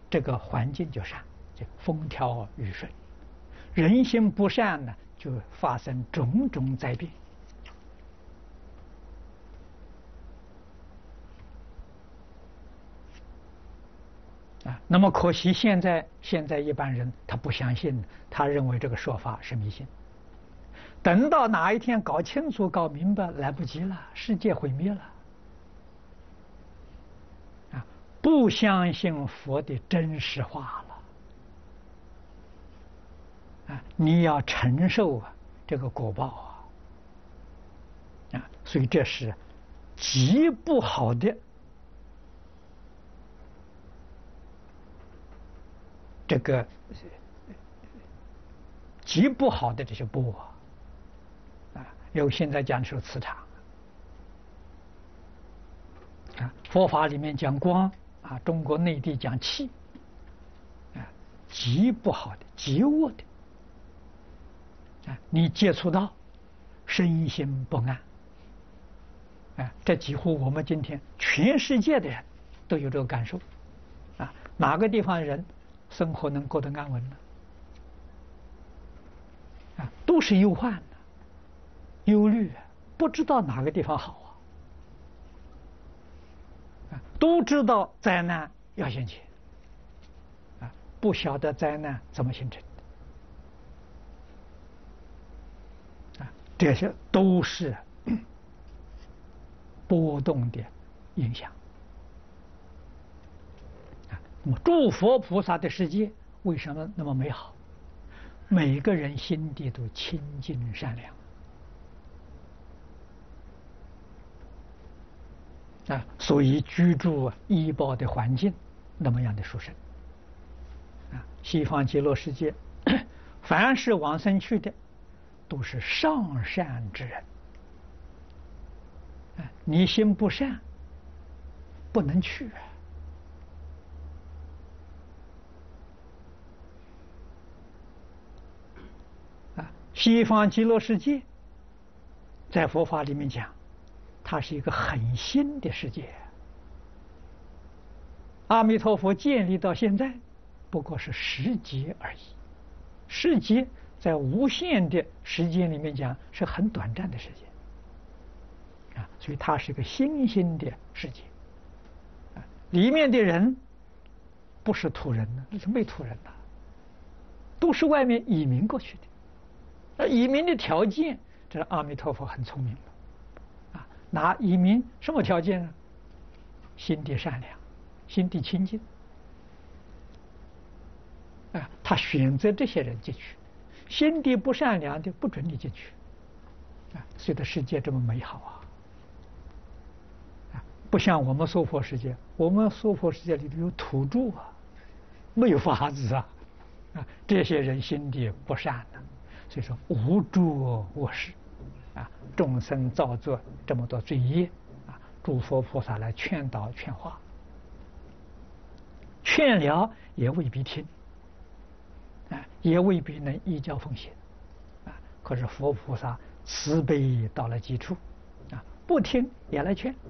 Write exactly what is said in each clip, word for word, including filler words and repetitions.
这个环境就善，就风调雨顺；人心不善呢，就发生种种灾变。啊，那么可惜现在现在一般人他不相信，他认为这个说法是迷信。等到哪一天搞清楚、搞明白，来不及了，世界毁灭了。啊，不相信佛的真实话了。啊，你要承受啊这个果报啊。啊，所以这是极不好的这个极不好的这些波啊。啊，有现在讲说磁场，啊，佛法里面讲光，啊，中国内地讲气，啊，极不好的，极恶的，啊，你接触到，身心不安，啊，这几乎我们今天全世界的人都有这个感受，啊，哪个地方的人生活能过得安稳呢？啊，都是忧患。忧虑，不知道哪个地方好啊！都知道灾难要现前，啊，不晓得灾难怎么形成的，啊，这些都是波动的影响。啊，那么诸佛菩萨的世界为什么那么美好？每个人心地都清净善良。啊，所以居住医报的环境那么样的殊胜。啊，西方极乐世界，凡是往生去的，都是上善之人。啊，你心不善，不能去。啊，西方极乐世界，在佛法里面讲，它是一个很新的世界。阿弥陀佛建立到现在，不过是十劫而已。十劫在无限的时间里面讲，是很短暂的时间。啊，所以它是一个新兴的世界。啊，里面的人不是土人呢，那是没土人呐，都是外面移民过去的。那移民的条件，这是阿弥陀佛很聪明的。拿移民什么条件呢？心地善良，心地清净。啊，他选择这些人进去，心地不善良的不准你进去。啊，所以这世界这么美好啊！啊，不像我们娑婆世界，我们娑婆世界里头有土著啊，没有法子啊！啊，这些人心地不善呢，所以说无诸恶事。啊，众生造作这么多罪业，啊，诸佛菩萨来劝导劝化，劝了也未必听，啊，也未必能依教奉行，啊，可是佛菩萨慈悲到了极处，啊，不听也来劝，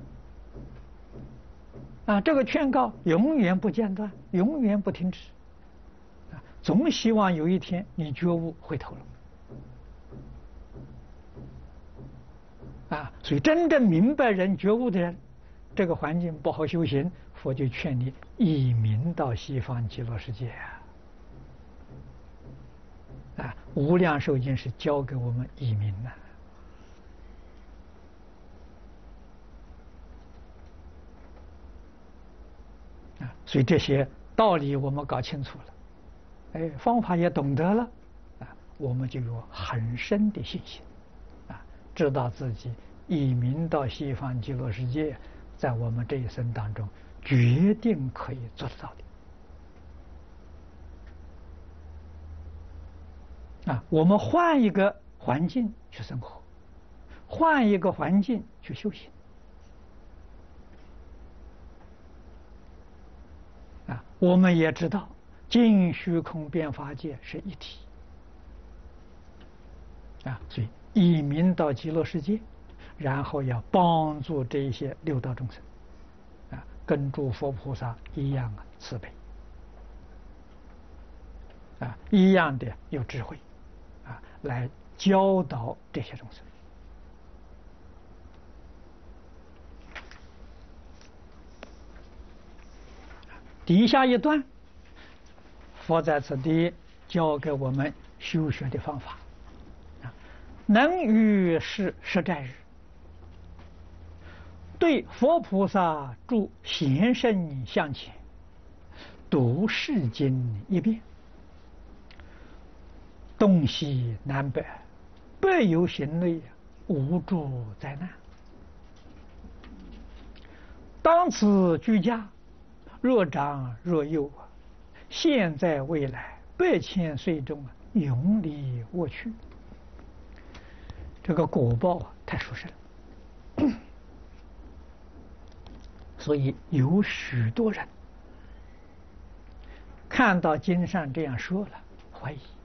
啊，这个劝告永远不间断，永远不停止，啊，总希望有一天你觉悟回头了。啊，所以真正明白人、觉悟的人，这个环境不好修行，佛就劝你移民到西方极乐世界啊！啊，无量寿经是教给我们移民的。啊，所以这些道理我们搞清楚了，哎，方法也懂得了，啊，我们就有很深的信心。知道自己移民到西方极乐世界，在我们这一生当中，决定可以做得到的。啊，我们换一个环境去生活，换一个环境去修行。啊，我们也知道，尽虚空变法界是一体。啊，所以移民到极乐世界，然后要帮助这一些六道众生，啊，跟诸佛菩萨一样啊慈悲。 啊，一样的有智慧，啊，来教导这些众生。底下一段，佛在此地教给我们修学的方法。啊，能于是十斋日，对佛菩萨住贤圣像前，读世经一遍，东西南北，百有行类，无诸灾难。当此居家，若长若幼，现在未来百千岁中，永离我去。这个果报太殊胜了，所以有许多人看到经上这样说了，怀疑。